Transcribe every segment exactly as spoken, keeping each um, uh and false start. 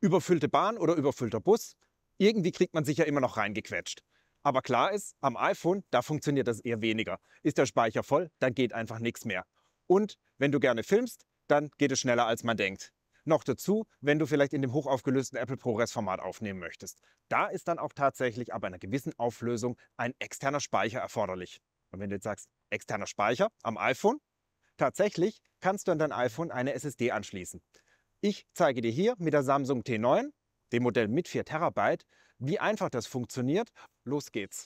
Überfüllte Bahn oder überfüllter Bus, irgendwie kriegt man sich ja immer noch reingequetscht. Aber klar ist, am iPhone, da funktioniert das eher weniger. Ist der Speicher voll, dann geht einfach nichts mehr. Und wenn du gerne filmst, dann geht es schneller als man denkt. Noch dazu, wenn du vielleicht in dem hochaufgelösten Apple ProRes-Format aufnehmen möchtest. Da ist dann auch tatsächlich ab einer gewissen Auflösung ein externer Speicher erforderlich. Und wenn du jetzt sagst, externer Speicher am iPhone, tatsächlich kannst du an dein iPhone eine S S D anschließen. Ich zeige dir hier mit der Samsung T neun, dem Modell mit vier Terabyte, wie einfach das funktioniert. Los geht's!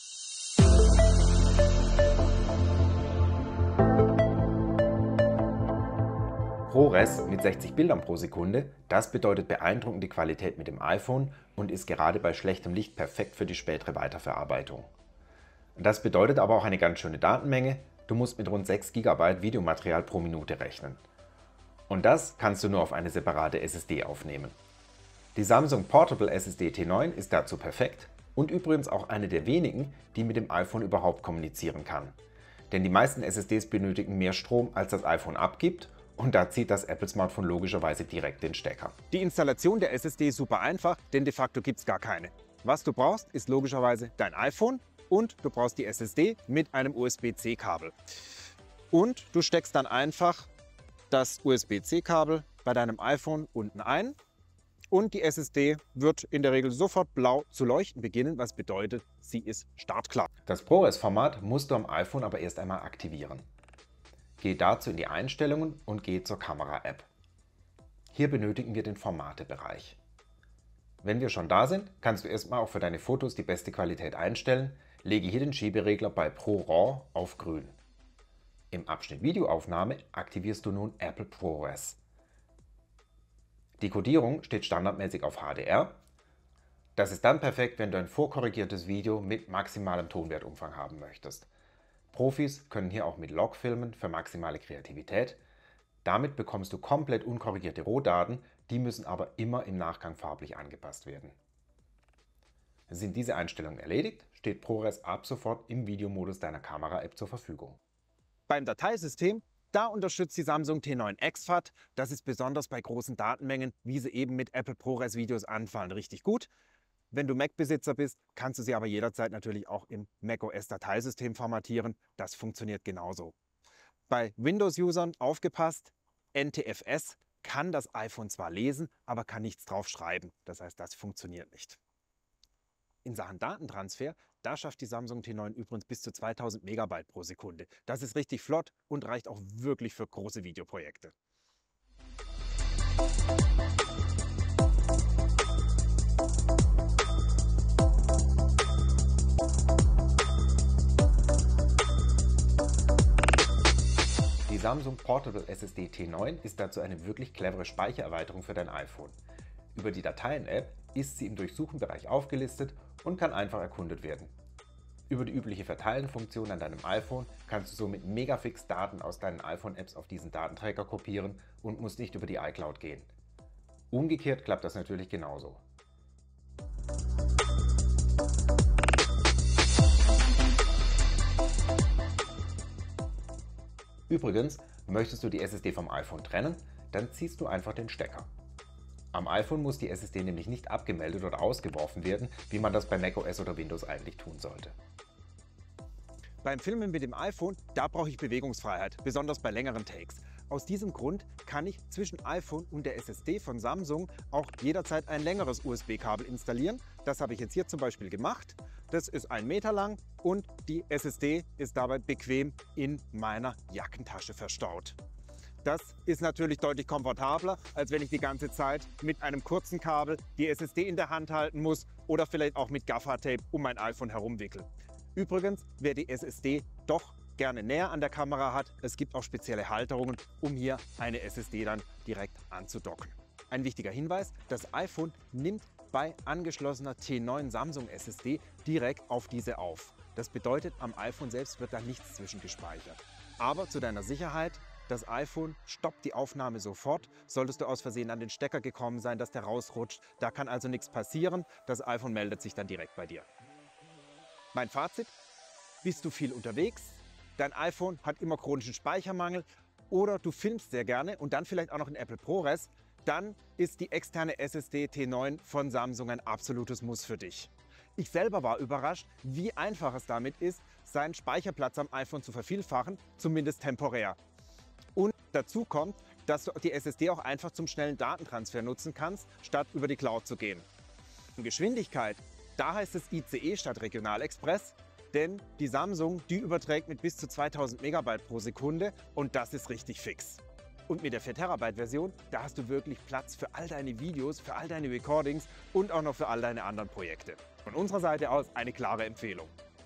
ProRes mit sechzig Bildern pro Sekunde, das bedeutet beeindruckende Qualität mit dem iPhone und ist gerade bei schlechtem Licht perfekt für die spätere Weiterverarbeitung. Das bedeutet aber auch eine ganz schöne Datenmenge, du musst mit rund sechs Gigabyte Videomaterial pro Minute rechnen. Und das kannst du nur auf eine separate S S D aufnehmen. Die Samsung Portable S S D T neun ist dazu perfekt und übrigens auch eine der wenigen, die mit dem iPhone überhaupt kommunizieren kann. Denn die meisten S S Ds benötigen mehr Strom, als das iPhone abgibt, und da zieht das Apple-Smartphone logischerweise direkt den Stecker. Die Installation der S S D ist super einfach, denn de facto gibt es gar keine. Was du brauchst, ist logischerweise dein iPhone und du brauchst die S S D mit einem U S B C Kabel. Und du steckst dann einfach das U S B C Kabel bei deinem iPhone unten ein und die S S D wird in der Regel sofort blau zu leuchten beginnen, was bedeutet, sie ist startklar. Das ProRes-Format musst du am iPhone aber erst einmal aktivieren. Geh dazu in die Einstellungen und geh zur Kamera-App. Hier benötigen wir den Formate-Bereich. Wenn wir schon da sind, kannst du erstmal auch für deine Fotos die beste Qualität einstellen. Lege hier den Schieberegler bei ProRAW auf grün. Im Abschnitt Videoaufnahme aktivierst du nun Apple ProRes. Die Kodierung steht standardmäßig auf H D R. Das ist dann perfekt, wenn du ein vorkorrigiertes Video mit maximalem Tonwertumfang haben möchtest. Profis können hier auch mit Log filmen für maximale Kreativität. Damit bekommst du komplett unkorrigierte Rohdaten, die müssen aber immer im Nachgang farblich angepasst werden. Sind diese Einstellungen erledigt, steht ProRes ab sofort im Videomodus deiner Kamera-App zur Verfügung. Beim Dateisystem, da unterstützt die Samsung T neun X FAT. Das ist besonders bei großen Datenmengen, wie sie eben mit Apple ProRes Videos anfallen, richtig gut. Wenn du Mac-Besitzer bist, kannst du sie aber jederzeit natürlich auch im macOS-Dateisystem formatieren. Das funktioniert genauso. Bei Windows-Usern aufgepasst, N T F S kann das iPhone zwar lesen, aber kann nichts drauf schreiben. Das heißt, das funktioniert nicht. In Sachen Datentransfer, da schafft die Samsung T neun übrigens bis zu zweitausend Megabyte pro Sekunde. Das ist richtig flott und reicht auch wirklich für große Videoprojekte. Die Samsung Portable S S D T neun ist dazu eine wirklich clevere Speichererweiterung für dein iPhone. Über die Dateien-App ist sie im Durchsuchen-Bereich aufgelistet und kann einfach erkundet werden. Über die übliche Verteilen-Funktion an deinem iPhone kannst du somit megafix Daten aus deinen iPhone-Apps auf diesen Datenträger kopieren und musst nicht über die iCloud gehen. Umgekehrt klappt das natürlich genauso. Übrigens, möchtest du die S S D vom iPhone trennen, dann ziehst du einfach den Stecker. Am iPhone muss die S S D nämlich nicht abgemeldet oder ausgeworfen werden, wie man das bei macOS oder Windows eigentlich tun sollte. Beim Filmen mit dem iPhone, da brauche ich Bewegungsfreiheit, besonders bei längeren Takes. Aus diesem Grund kann ich zwischen iPhone und der S S D von Samsung auch jederzeit ein längeres U S B-Kabel installieren. Das habe ich jetzt hier zum Beispiel gemacht. Das ist ein Meter lang und die S S D ist dabei bequem in meiner Jackentasche verstaut. Das ist natürlich deutlich komfortabler, als wenn ich die ganze Zeit mit einem kurzen Kabel die S S D in der Hand halten muss oder vielleicht auch mit Gaffer-Tape um mein iPhone herumwickel. Übrigens, wer die S S D doch gerne näher an der Kamera hat, es gibt auch spezielle Halterungen, um hier eine S S D dann direkt anzudocken. Ein wichtiger Hinweis, das iPhone nimmt bei angeschlossener T neun Samsung S S D direkt auf diese auf. Das bedeutet, am iPhone selbst wird da nichts zwischengespeichert. Aber zu deiner Sicherheit, das iPhone stoppt die Aufnahme sofort. Solltest du aus Versehen an den Stecker gekommen sein, dass der rausrutscht, da kann also nichts passieren. Das iPhone meldet sich dann direkt bei dir. Mein Fazit: Bist du viel unterwegs? Dein iPhone hat immer chronischen Speichermangel oder du filmst sehr gerne und dann vielleicht auch noch in Apple ProRes? dann ist die externe S S D T neun von Samsung ein absolutes Muss für dich. Ich selber war überrascht, wie einfach es damit ist, seinen Speicherplatz am iPhone zu vervielfachen, zumindest temporär. Und dazu kommt, dass du die S S D auch einfach zum schnellen Datentransfer nutzen kannst, statt über die Cloud zu gehen. Geschwindigkeit, da heißt es I C E statt Regionalexpress, denn die Samsung, die überträgt mit bis zu zweitausend Megabyte pro Sekunde und das ist richtig fix. Und mit der vier Terabyte Version, da hast du wirklich Platz für all deine Videos, für all deine Recordings und auch noch für all deine anderen Projekte. Von unserer Seite aus eine klare Empfehlung.